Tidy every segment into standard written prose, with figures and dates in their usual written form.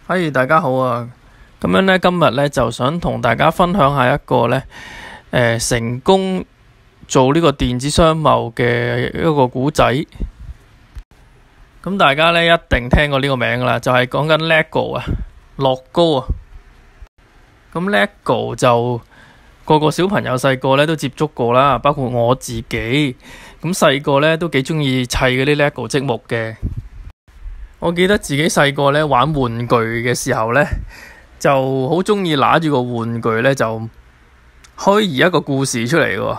大家好啊！咁樣呢，今日呢就想同大家分享下一個呢，成功做呢個電子商貿嘅一個故仔。咁大家呢一定聽過呢個名啦，就係講緊 LEGO 啊，樂高啊。咁 LEGO 就個個小朋友細個呢都接觸過啦，包括我自己。咁細個呢都幾中意砌嗰啲 LEGO 積木嘅。我記得自己細個呢玩玩具嘅時候呢，就好中意拿住個玩具呢，就虛擬一個故事出嚟嘅。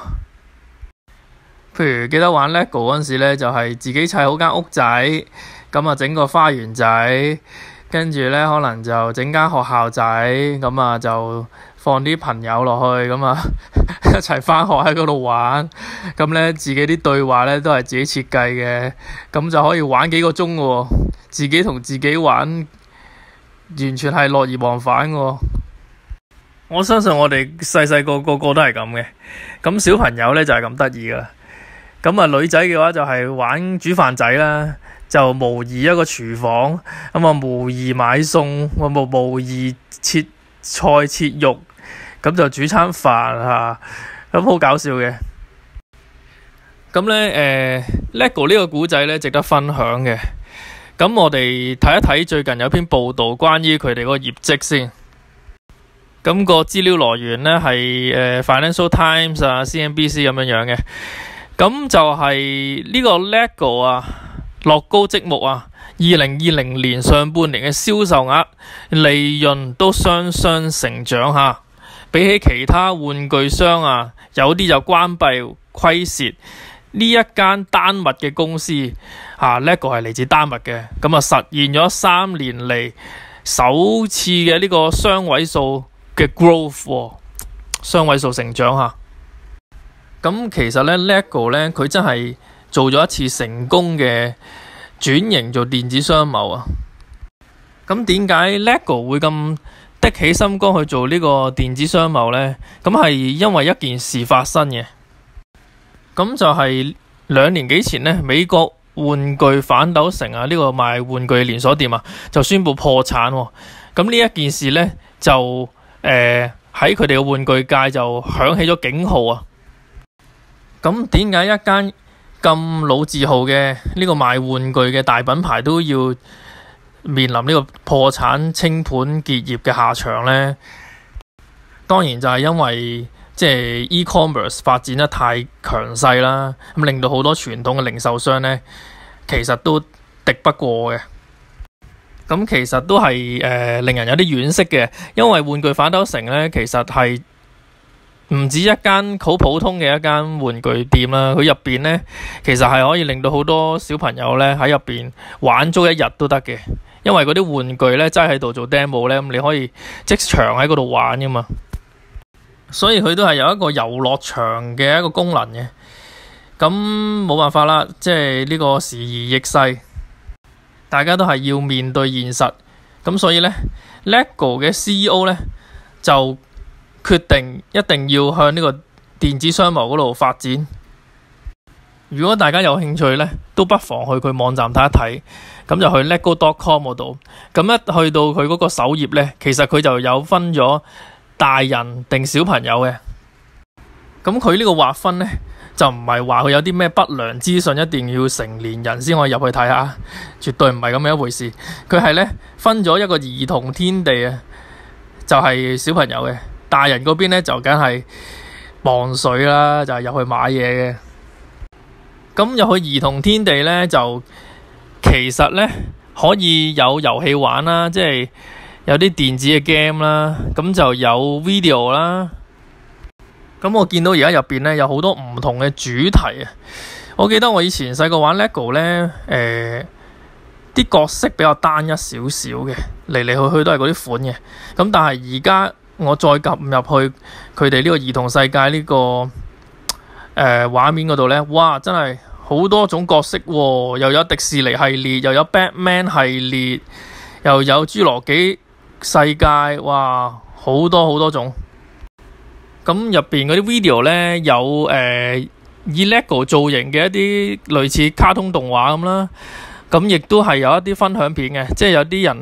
譬如記得玩 LEGO 嗰陣時呢，就係自己砌好間屋仔，咁啊整個花園仔，跟住呢可能就整間學校仔，咁啊就放啲朋友落去，咁啊一齊返學喺嗰度玩。咁呢自己啲對話呢都係自己設計嘅，咁就可以玩幾個鐘嘅。自己同自己玩，完全係樂而忘返嘅。我相信我哋細細個個個都係咁嘅。咁小朋友呢就係咁得意噶啦。咁啊女仔嘅話就係玩煮飯仔啦，就模擬一個廚房，咁啊模擬買餸，模擬切菜切肉，咁就煮餐飯嚇，咁好搞笑嘅。咁呢LEGO 呢個故仔呢值得分享嘅。咁我哋睇一睇最近有篇報道關於佢哋個業績先。咁個資料來源呢係Financial Times 啊、CNBC 咁樣嘅。咁就係呢個 LEGO 啊、樂高積木啊，2020年上半年嘅銷售額、利潤都雙雙成長嚇。比起其他玩具商啊，有啲就關閉虧蝕。呢一間丹麥嘅公司LEGO 係嚟自丹麥嘅，咁啊實現咗3年嚟首次嘅呢個雙位數嘅 growth，雙位數成長嚇。咁其實呢 LEGO 呢，佢真係做咗一次成功嘅轉型做電子商貿啊。咁點解 LEGO 會咁的起心肝去做呢個電子商貿呢？咁係因為一件事發生嘅。咁就係2年幾前呢，美國玩具反斗城啊，呢個賣玩具連鎖店啊，就宣布破產。咁呢一件事呢，就喺佢哋嘅玩具界就響起咗警號啊。咁點解一間咁老字號嘅呢個賣玩具嘅大品牌都要面臨呢個破產清盤結業嘅下場呢？當然就係因為即係 e-commerce 發展得太強勢啦，咁令到好多傳統嘅零售商呢，其實都敵不過嘅。咁其實都係令人有啲惋惜嘅，因為玩具反斗城呢，其實係唔止一間好普通嘅一間玩具店啦，佢入邊呢，其實係可以令到好多小朋友呢喺入邊玩足一日都得嘅，因為嗰啲玩具呢，真係喺度做 demo 呢，咁你可以即場喺嗰度玩噶嘛。所以佢都係有一個遊樂場嘅一個功能嘅。咁冇辦法啦，即係呢個時移逆勢，大家都係要面對現實。咁所以呢 LEGO 嘅 CEO 呢，就決定一定要向呢個電子商貿嗰度發展。如果大家有興趣呢，都不妨去佢網站睇一睇。咁就去 lego.com 嗰度。咁一去到佢嗰個首頁呢，其實佢就有分咗大人定小朋友嘅。咁佢呢個劃分呢，就唔係話佢有啲咩不良資訊一定要成年人先可以入去睇下，絕對唔係咁樣一回事。佢係呢，分咗一個兒童天地啊，就係小朋友嘅。大人嗰邊呢，就梗係磅水啦，就係入去買嘢嘅。咁入去兒童天地呢，就其實呢，可以有遊戲玩啦，即係有啲電子嘅 game 啦，咁就有 video 啦。咁我見到而家入邊呢，有好多唔同嘅主題啊。我記得我以前細個玩 LEGO 呢，啲角色比較單一少少嘅，嚟嚟去去都係嗰啲款嘅。咁但係而家我再撳入去佢哋呢個兒童世界呢個畫面嗰度呢，哇！真係好多種角色喎，又有迪士尼系列，又有 Batman 系列，又有侏羅紀世界，哇！好多好多種。咁入邊嗰啲 video 呢，有以 LEGO 造型嘅一啲類似卡通動畫咁啦。咁亦都係有一啲分享片嘅，即係有啲人呢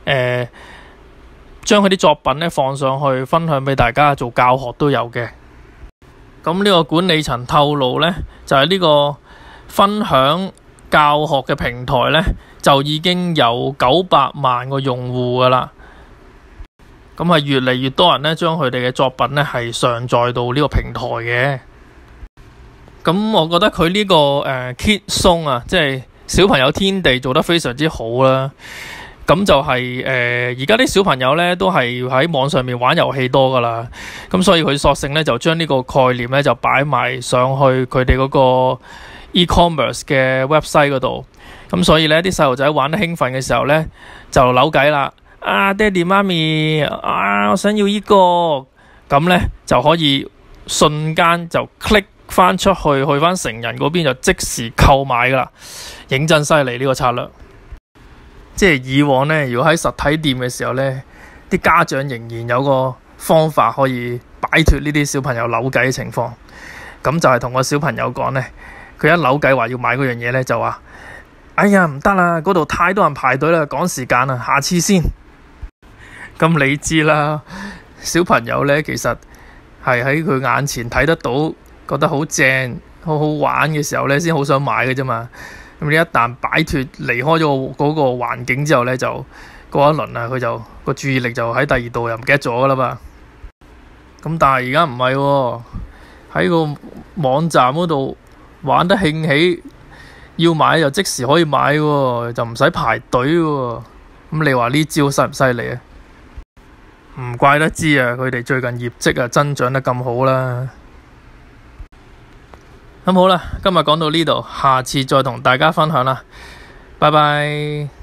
將佢啲作品咧放上去分享俾大家做教學都有嘅。咁呢個管理層透露咧，就係呢個分享教學嘅平台咧，就已經有900萬個用戶噶啦。咁係越嚟越多人咧將佢哋嘅作品咧係上載到呢個平台嘅。咁我覺得佢呢個Kid Zone 啊，即係小朋友天地做得非常之好啦。咁就係而家啲小朋友咧都係喺網上面玩遊戲多噶啦，咁所以佢索性咧就將呢個概念咧就擺埋上去佢哋嗰個 e-commerce 嘅 website 嗰度。咁所以咧啲細路仔玩得興奮嘅時候咧就扭計啦，爹哋媽咪我想要呢個，咁咧就可以瞬間就 click 翻出去，去翻成人嗰邊就即時購買噶啦，認真犀利呢個策略。即係以往呢，如果喺實體店嘅時候呢，啲家長仍然有個方法可以擺脫呢啲小朋友扭計嘅情況。咁就係同個小朋友講呢，佢一扭計話要買嗰樣嘢呢，就話：哎呀唔得啦，嗰度太多人排隊啦，趕時間啦，下次先。咁你知啦，小朋友呢，其實係喺佢眼前睇得到，覺得好正、好好玩嘅時候呢，先好想買嘅啫嘛。咁你一旦擺脫離開咗嗰個環境之後呢，就過一輪啊，佢就個注意力就喺第二度，又唔記得咗噶啦嘛。咁但係而家唔係喎，喺個網站嗰度玩得興起，要買就即時可以買喎，就唔使排隊喎。咁你話呢招犀唔犀利啊？唔怪得知啊，佢哋最近業績啊增長得咁好啦。咁好啦，今日講到呢度，下次再同大家分享啦，拜拜。